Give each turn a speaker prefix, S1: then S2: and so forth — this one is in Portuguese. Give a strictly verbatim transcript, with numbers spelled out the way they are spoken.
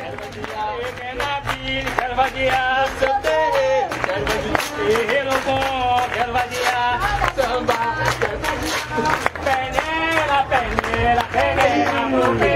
S1: na vida, quero vadiar seu terreiro, quero vadiar terreiro bom, quero vadiar samba, quero vadiar peneira, peneira, peneira,